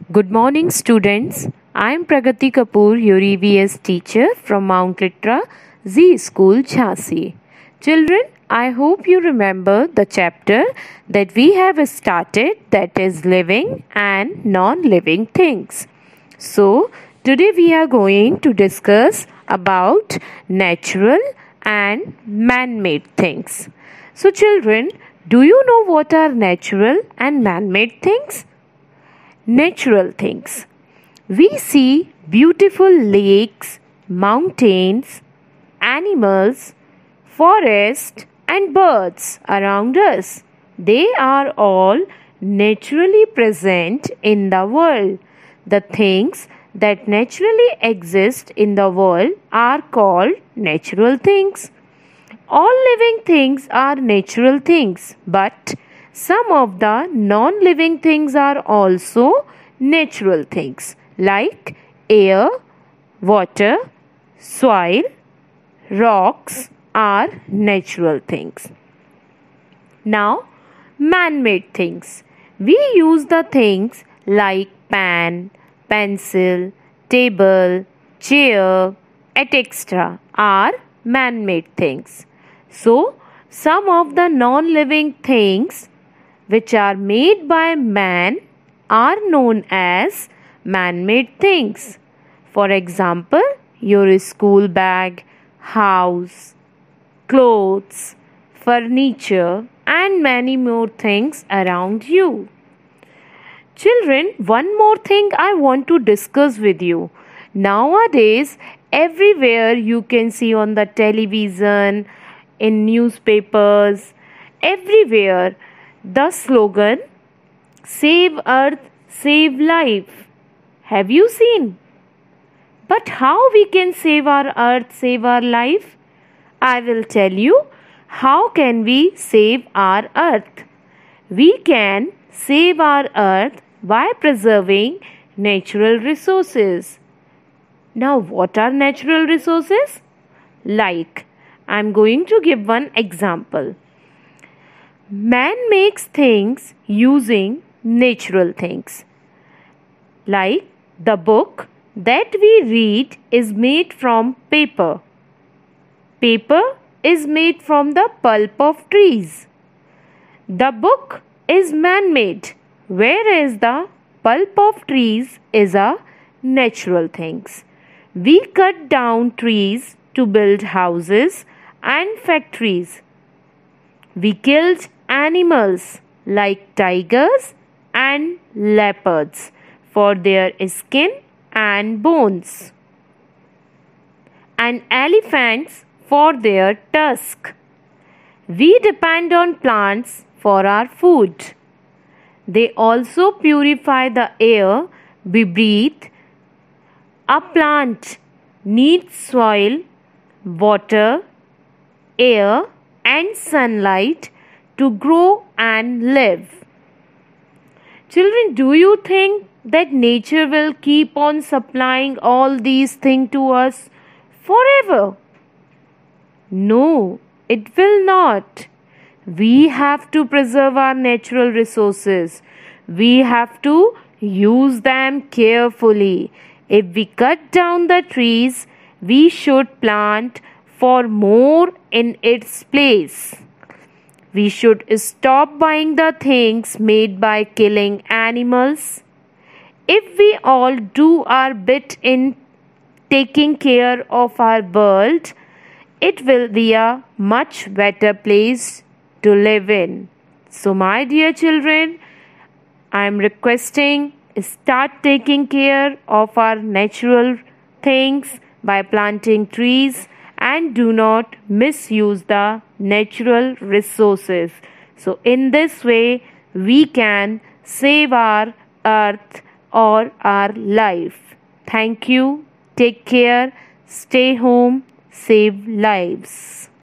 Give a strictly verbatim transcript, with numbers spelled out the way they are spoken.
Good morning, students. I am Pragati Kapoor, your E V S teacher from Mount Litra Z School, Jhansi. Children, I hope you remember the chapter that we have started, that is living and non-living things. So, today we are going to discuss about natural and man-made things. So, children, do you know what are natural and man-made things? Natural things. We see beautiful lakes, mountains, animals, forests, and birds around us. They are all naturally present in the world. The things that naturally exist in the world are called natural things. All living things are natural things, but some of the non-living things are also natural things like air, water, soil, rocks are natural things. Now, man-made things. We use the things like pen, pencil, table, chair, et cetera are man-made things. So, some of the non-living things which are made by man are known as man-made things. For example, your school bag, house, clothes, furniture, and many more things around you. Children, one more thing I want to discuss with you. Nowadays, everywhere you can see on the television, in newspapers, everywhere, the slogan, Save Earth, Save Life. Have you seen? But how we can save our earth, save our life? I will tell you how can we save our earth. We can save our earth by preserving natural resources. Now, what are natural resources? Like, I am going to give one example. Man makes things using natural things. Like the book that we read is made from paper. Paper is made from the pulp of trees. The book is man-made, whereas the pulp of trees is a natural things. We cut down trees to build houses and factories. We killed animals like tigers and leopards for their skin and bones, and elephants for their tusk. We depend on plants for our food. They also purify the air we breathe. A plant needs soil, water, air, and sunlight to grow and live. Children, do you think that nature will keep on supplying all these things to us forever? No, it will not. We have to preserve our natural resources. We have to use them carefully. If we cut down the trees, we should plant for more in its place. We should stop buying the things made by killing animals. If we all do our bit in taking care of our world, it will be a much better place to live in. So, my dear children, I am requesting, start taking care of our natural things by planting trees, and do not misuse the natural resources. So, in this way, we can save our earth or our life. Thank you. Take care. Stay home. Save lives.